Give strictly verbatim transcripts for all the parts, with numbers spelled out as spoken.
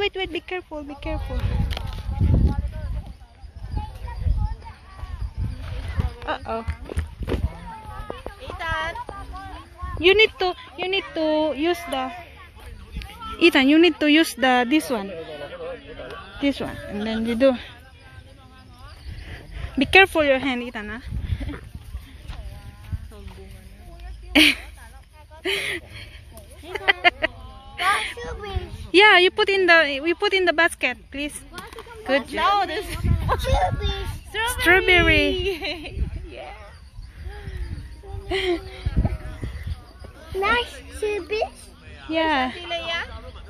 wait, wait. Be careful, be careful. Uh-oh. Ethan. You need to, you need to use the, Ethan, you need to use the, this one. This one. And then you do. Be careful your hand, Ethan, huh? Yeah, you put in the, we put in the basket, please. Good job. No, this Strawberry. Strawberry. Yeah. Nice strawberries. Yeah. Sila yan?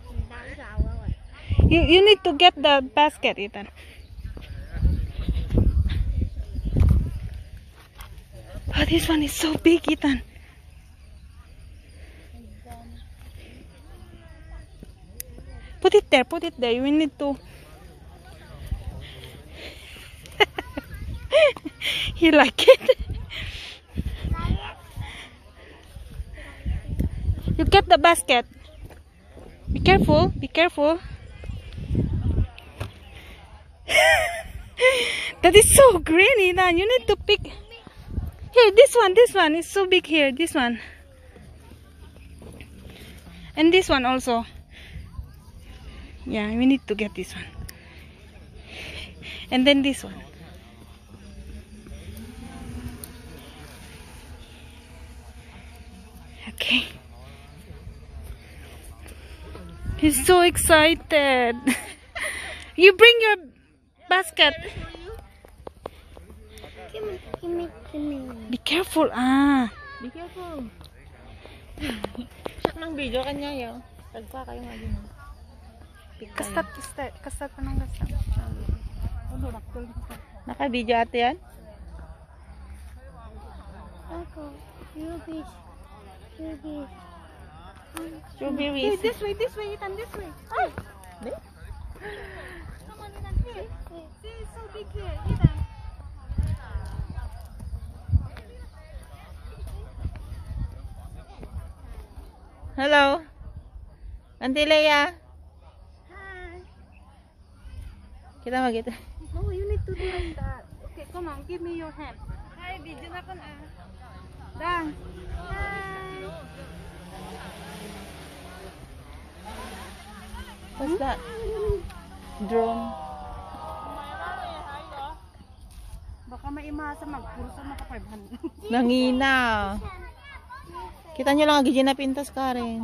You you need to get the basket, Ethan. Oh, this one is so big, Ethan. Put it there, put it there. You need to. He like it. You get the basket. Be careful, be careful. That is so green, Ethan. You need to pick. Here, this one, this one is so big here. This one. And this one also. Yeah, we need to get this one. And then this one. Okay. He's so excited. You bring your basket. Give me, give me, give me. Be careful. Ah. Be careful. Siyak ng video kanya yun. Tagpa kayo nga din. Kastat, kastat, kastat pa ng kastat. Naka-video ate yan? Uncle, strawberries. Strawberries. Strawberries. Hey, this way, this way, Ethan, this way. Ay! Come on, Ethan, here. See, it's so big here, Ethan. Hello? Auntie Leia? Hi. Kita mo kita. No, you need to do like that. Okay, come on, give me your hand. Hi, video na ko na. Dang. Hi. What's that? Drone. Baka maimasa magkurso maka five hundred. Nangina. Kita nyo lang agad na pintas ka rin.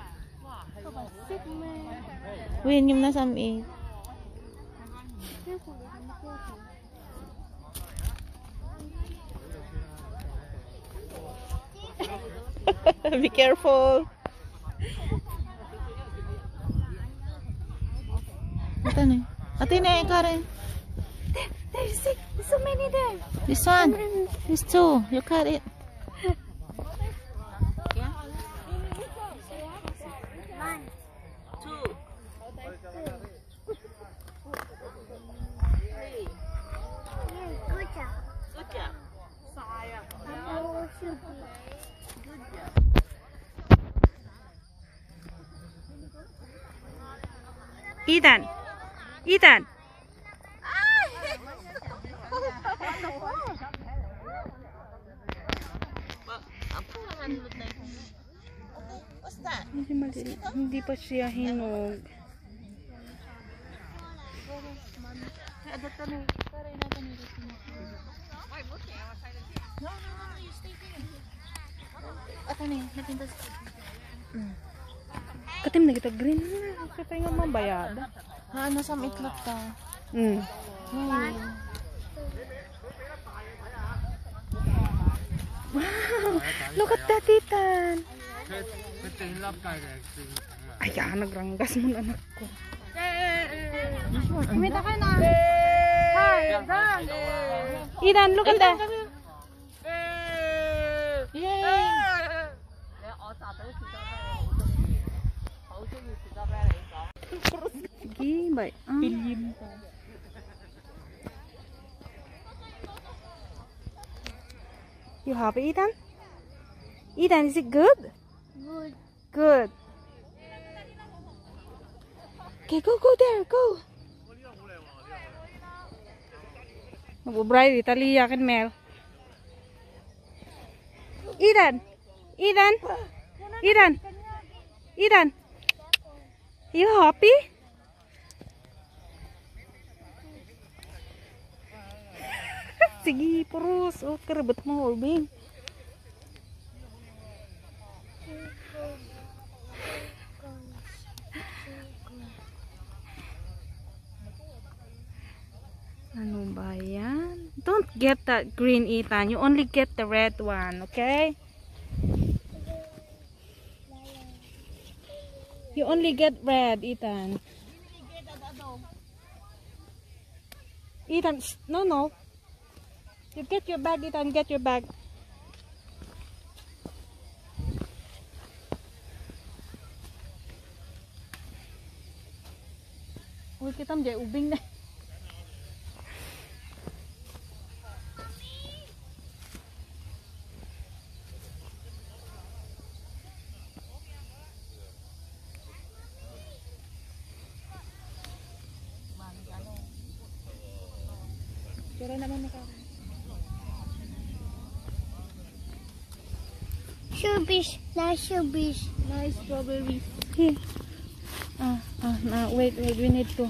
Win yung nasa eight. Be careful. Ito na. Ate na, Karen. There, there, see, there's so many there. This one. This two. You cut it. One. Two. Yeah, good job. Good job. Oh, strawberries. Ethan. Ethan. What's that? Hindi, mali- hindi pa siya hinog. Ito na yun. Napintas. Katim na kita green na. Kasi tayo nga mabayada. Ha, ano sa itlog ta? Mm. Hmm. Wow! Look at that, Ethan! Ayan, nagranggas mo na anak ko. Kumita ka na. Hi, Dan. Ethan, look at that. Yay! Sige, bye. Ah. You happy, Ethan? Ethan, is it good? Good. Good. Okay, go, go there, go. Bright, Italia kan Mel. Ethan, Ethan, Ethan, Ethan. You happy? Sige, purus. Oh, kerebet mo, Bing. Ano ba yan? Don't get that green, Ethan. You only get the red one, okay? You only get red, Ethan. Ethan, no, no. You get your bag, Ethan. Get your bag. Uy, kita menjadi ubing deh. Strawberries, nice strawberries, nice strawberries. Here. Ah, ah, nah, wait, wait, we need to.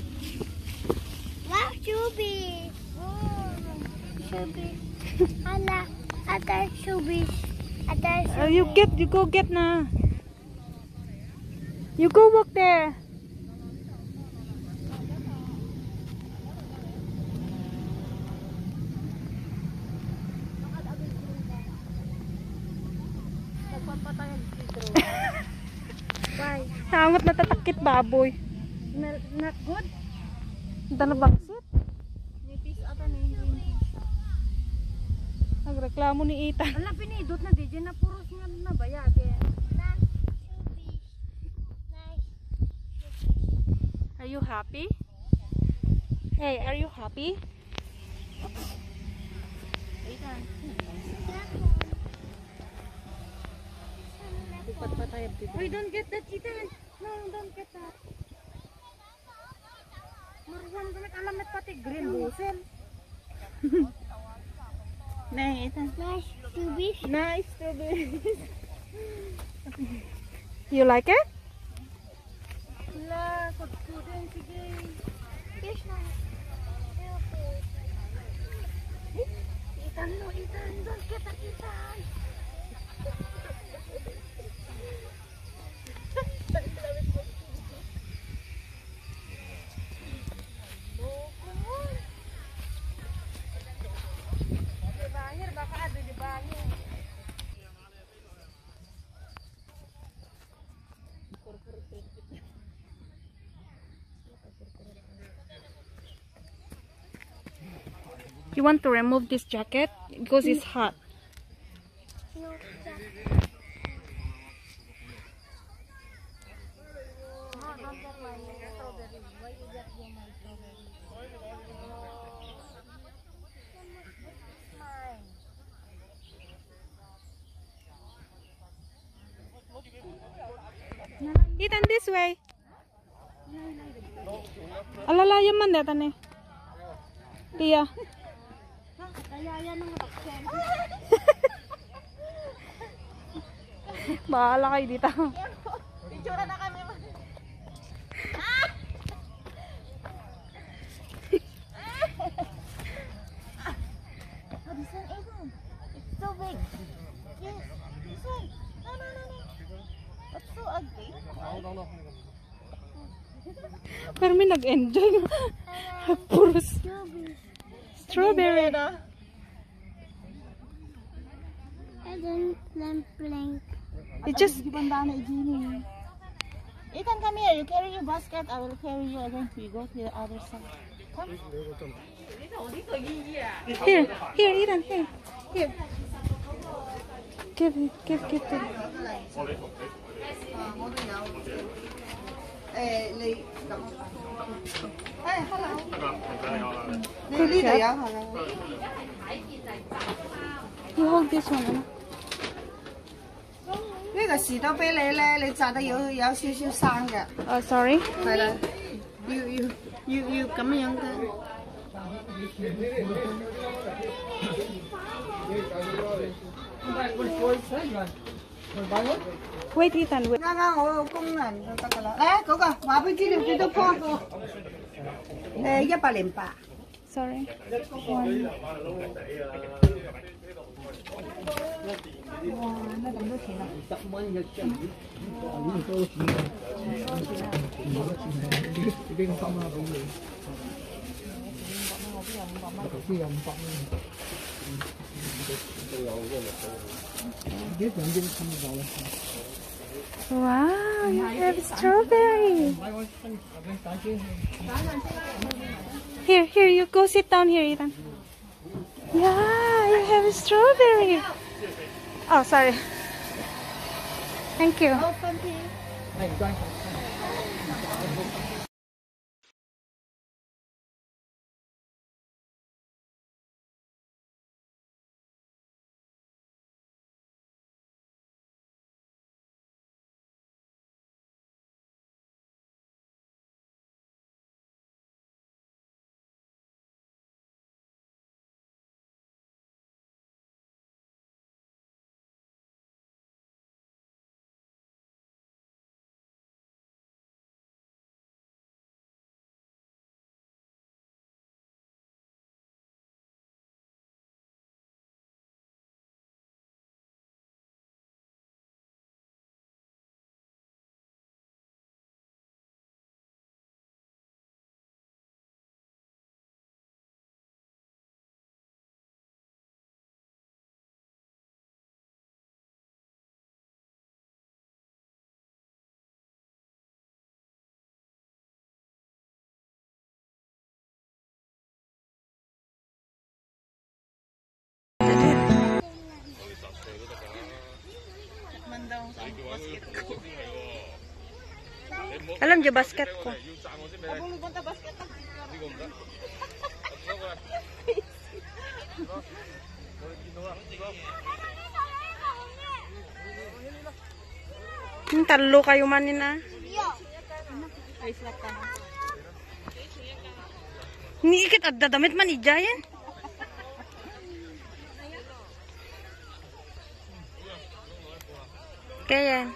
Wow, strawberries. Oh, strawberries. Ada, ada strawberries. Ada Uh, you get, you go get na. You go walk there. Hangat na tatakit baboy. Not good. Ito na baksit. Nipis ata na yung Nagreklamo ni Ethan. Ala, pinidot na di. Diyan na puros nga na bayagin. Are you happy? Hey, are you happy? Ethan. Wait, don't get that, Ethan. No, don't get that. Marwan damit alamat pati green busel. Nah, Ethan. nice strawberries. Nice strawberries. You like it? La, kod-koden sige. Yes, nice. Ethan, no, Ethan, don't get that, Ethan. You want to remove this jacket because it's hot. No, Ethan, this way. Alala, yaman data ne. Tia. Bahala kayo dito. Picture na kami. this one, Ethan. It's so big. Yes, this one. No, no, no, no. That's so ugly. Pero may nag-enjoy. Puro Strawberries. strawberry. And then lamp blank. It just Ethan, come here. You carry your basket. I will carry you. And then we go to the other side. Come. here, here, Ethan, here, here. Give, give, give to. Good job. You hold this one, Anna. 個士多啤梨咧，你炸得有有少少生嘅， Oh, sorry. 係啦，要要要要咁樣嘅。 Wait, Ethan. Wait. 啱啱我個工人就得㗎啦。誒，嗰個話俾資料幾多棵？誒，一百零八。 Sorry. One. 哇，咩咁多錢啊？十蚊嘅錢，咁多錢啊！已經心啦，俾你。頭先有五百蚊。都有嗰個六百。幾兩英斤有咧？ Wow, you have strawberry. Here, here, you go sit down here, Ethan. Yeah, you have strawberry. Oh, sorry. Thank you. Alam niyo basket ko. Hmm, talo kayo manin ah. Ni ikit at dadamit man ijayan. Kaya.